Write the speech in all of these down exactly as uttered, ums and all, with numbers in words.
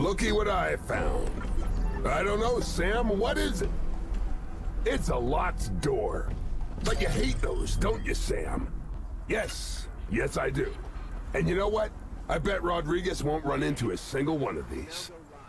Looky what I found. I don't know, Sam, what is it? It's a locked door. But you hate those, don't you, Sam? Yes, yes I do. And you know what? I bet Rodriguez won't run into a single one of these.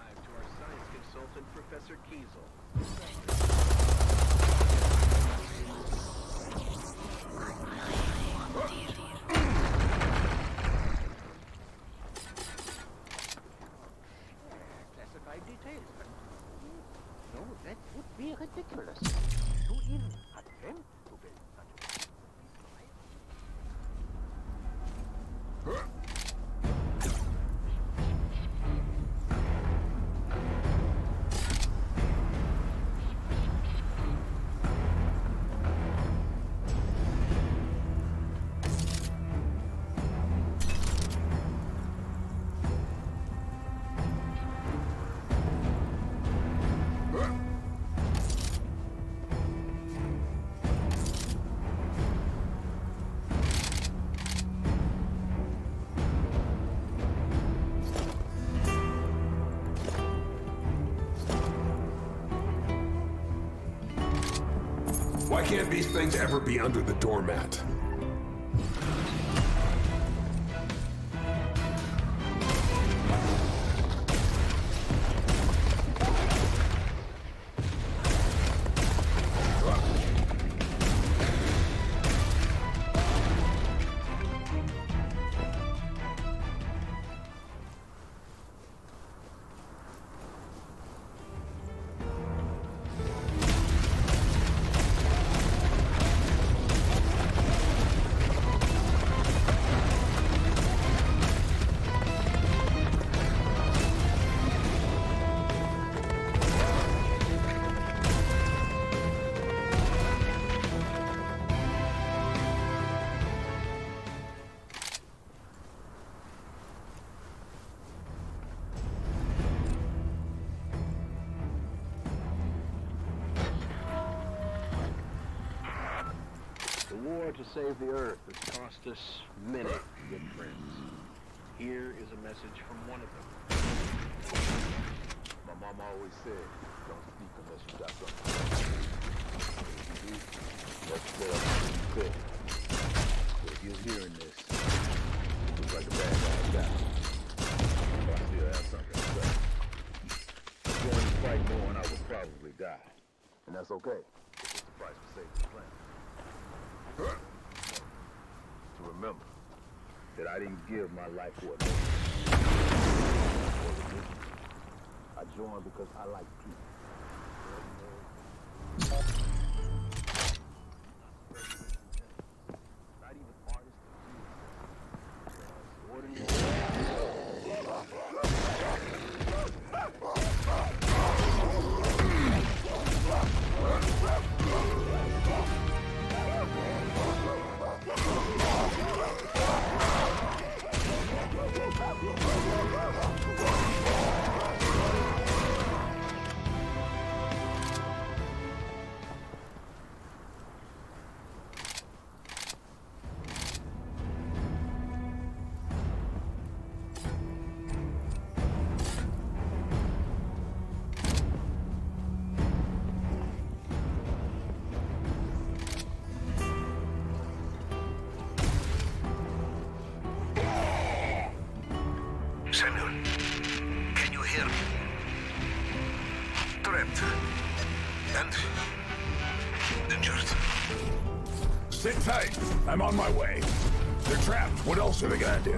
Ridiculous. To even attempt to build such a... Why can't these things ever be under the doormat? The war to save the Earth has cost us many good friends. Here is a message from one of them. My mom always said, don't speak unless you got something. If you do, let's go up and cook. But if you're hearing this, it looks like a bad guy died. But I still have something to say. I'm going to fight knowing I will probably die. And that's okay. It's the price for saving the planet. To remember that I didn't give my life for a nation or religion. I joined because I like people. Not even artists. Samuel, can you hear me? Trapped. And injured. Sit tight. I'm on my way. They're trapped. What else are they gonna do?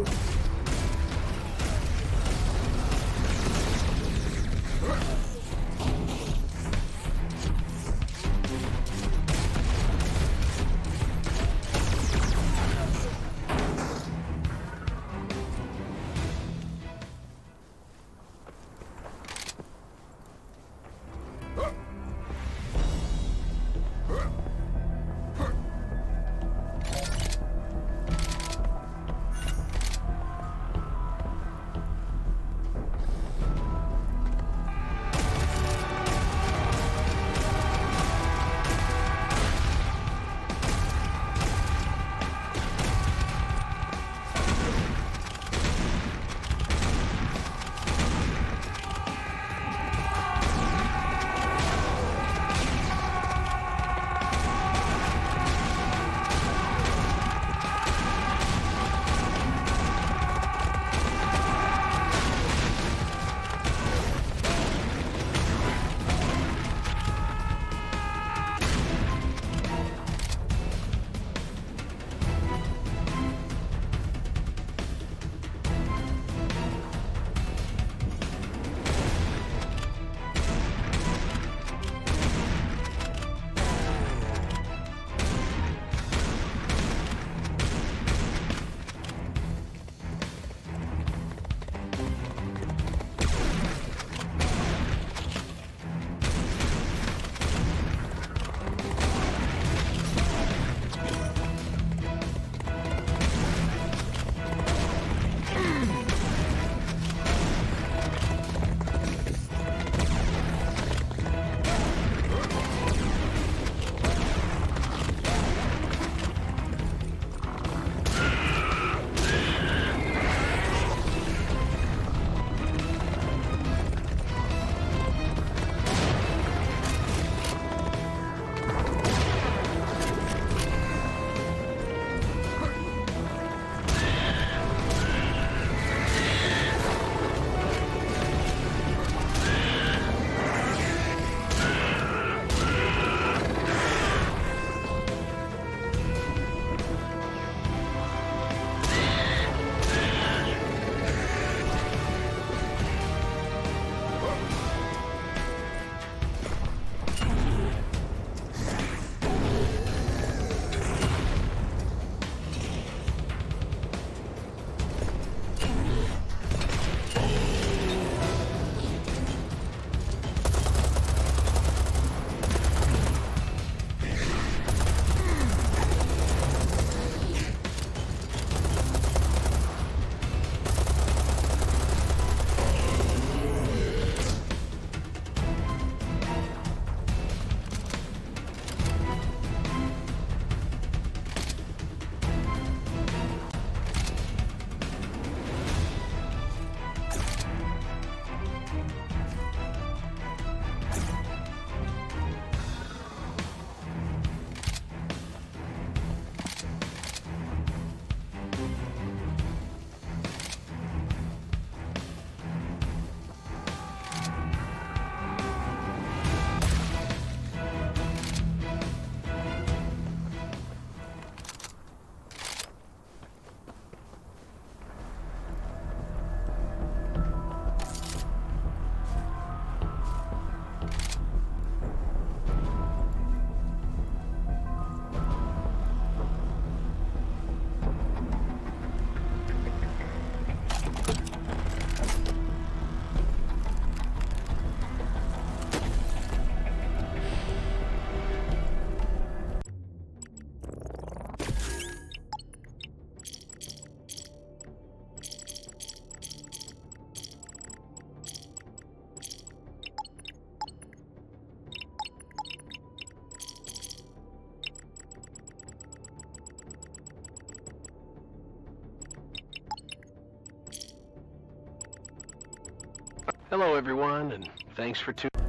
Hello, everyone, and thanks for tuning.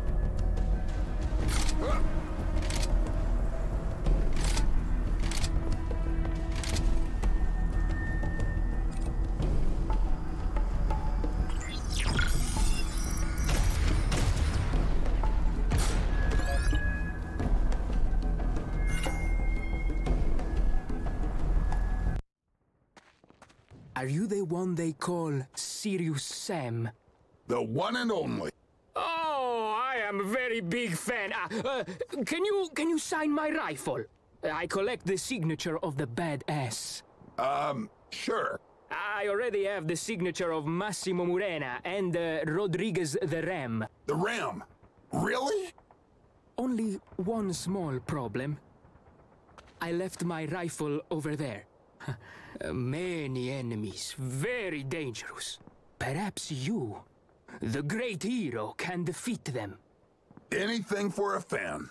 Are you the one they call Serious Sam? The one and only. Oh, I am a very big fan. Uh, uh, can you can you sign my rifle? I collect the signature of the badass. Um, sure. I already have the signature of Massimo Murena and uh, Rodriguez the Ram. The Ram? Really? Only one small problem. I left my rifle over there. Uh, many enemies, very dangerous. Perhaps you, the great hero, can defeat them. Anything for a fan.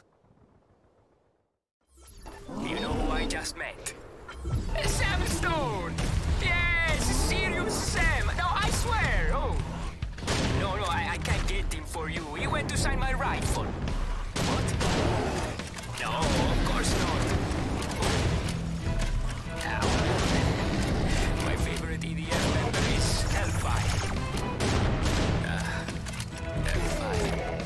You know who I just met? Sam Stone! Yes, serious Sam! No, I swear! Oh! No, no, I, I can't get him for you. He went to sign my rifle. What? No, of course not. My favorite E D M member is Hellfire. Uh, Hellfire.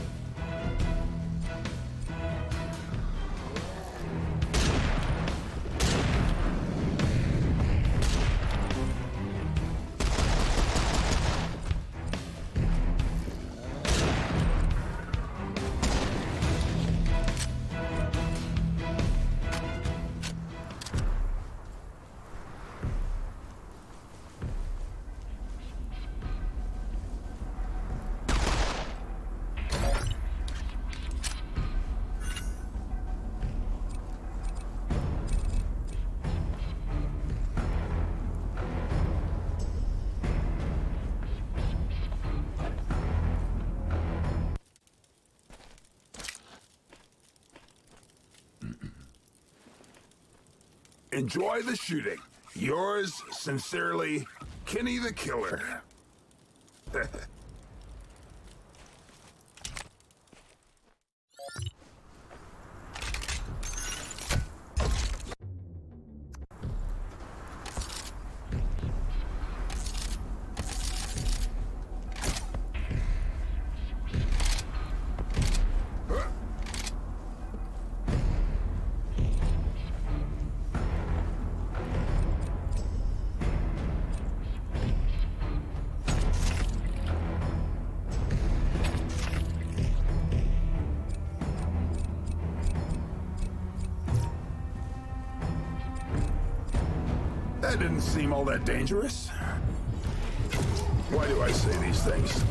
Enjoy the shooting. Yours sincerely, Kenny the Killer. That didn't seem all that dangerous. Why do I say these things?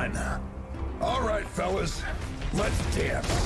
on. All right, fellas, let's dance.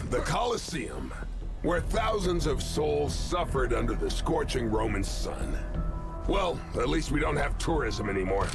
the Colosseum, where thousands of souls suffered under the scorching Roman sun. Well, at least we don't have tourism anymore.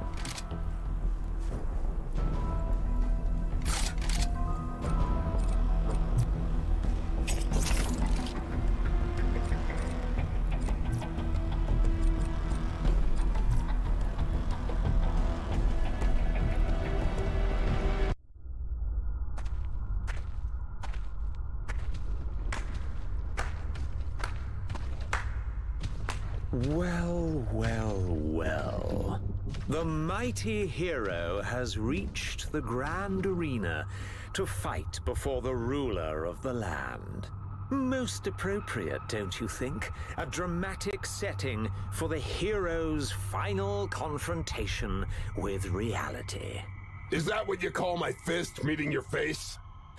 Well, well, well. The mighty hero has reached the grand arena to fight before the ruler of the land. Most appropriate, don't you think? A dramatic setting for the hero's final confrontation with reality. Is that what you call my fist meeting your face?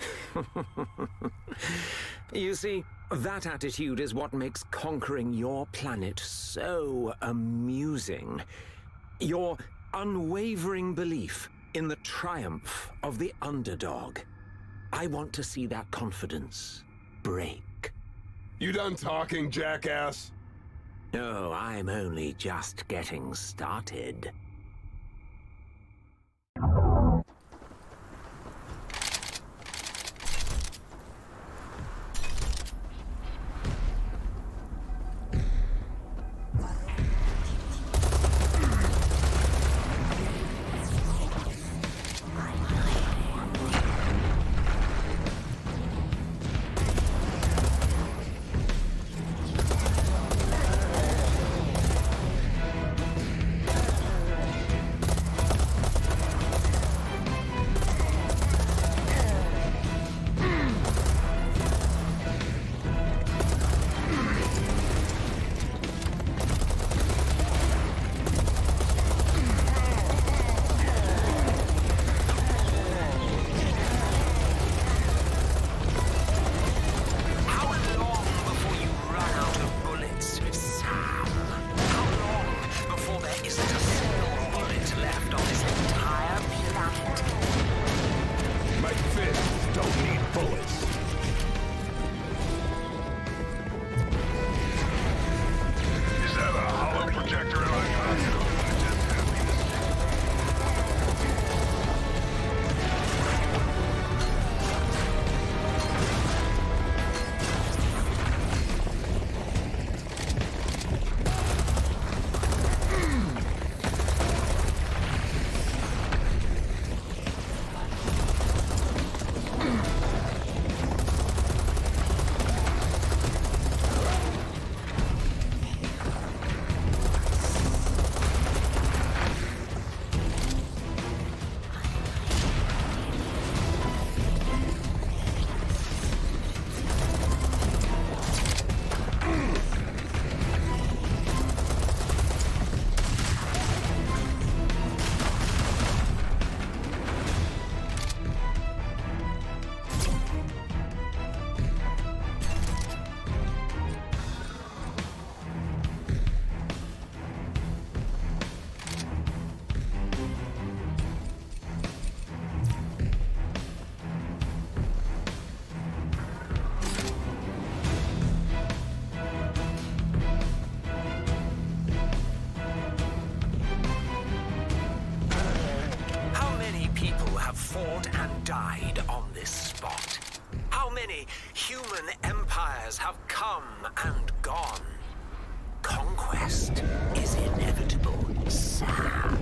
You see, that attitude is what makes conquering your planet so amusing. Your unwavering belief in the triumph of the underdog. I want to see that confidence break. You done talking, jackass? No, I'm only just getting started. Died on this spot. How many human empires have come and gone? Conquest is inevitable, Sam.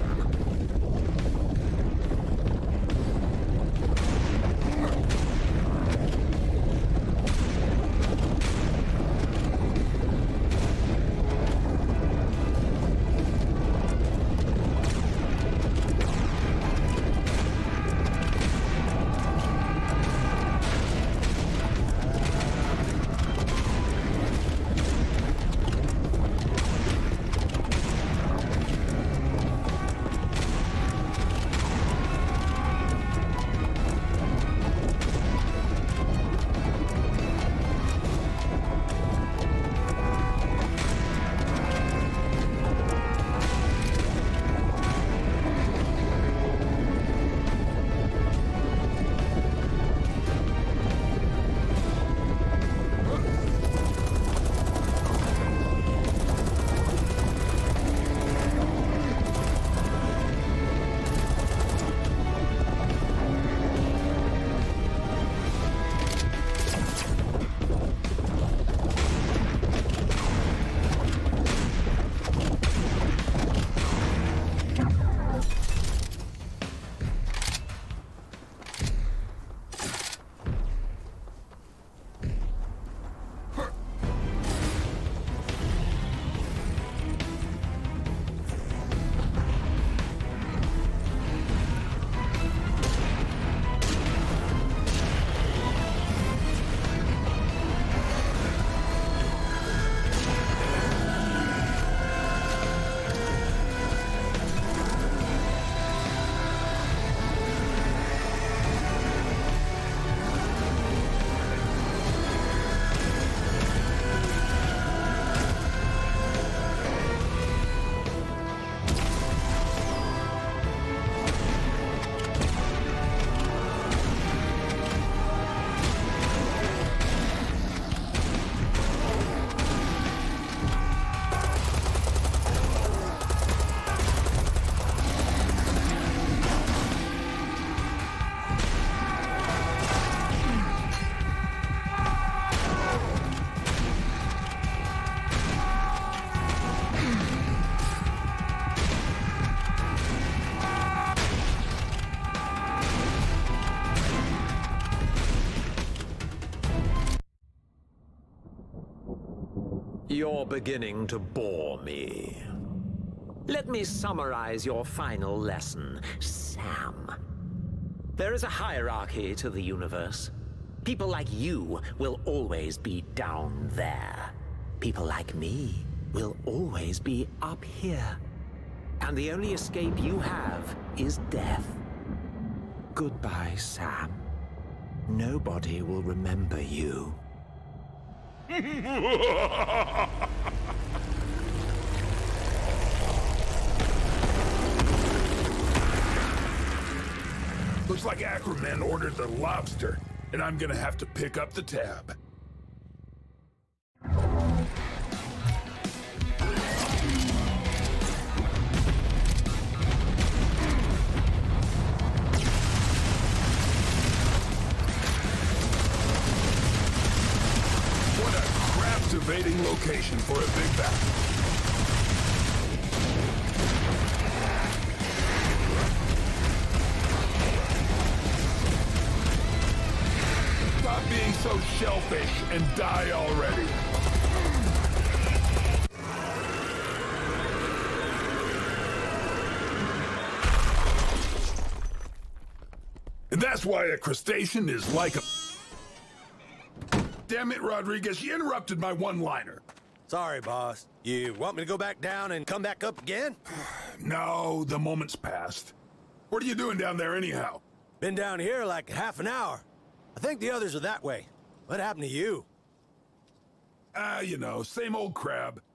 You're beginning to bore me. Let me summarize your final lesson, Sam. There is a hierarchy to the universe. People like you will always be down there. People like me will always be up here. And the only escape you have is death. Goodbye, Sam. Nobody will remember you. Looks like Ackerman ordered the lobster, and I'm gonna have to pick up the tab. What a crap-evading location for a big battle. Stop being so shellfish and die already. And that's why a crustacean is like a... Damn it, Rodriguez, you interrupted my one-liner. Sorry, boss. You want me to go back down and come back up again? No, the moment's passed. What are you doing down there anyhow? Been down here like half an hour. I think the others are that way. What happened to you? Ah, you know, same old crab.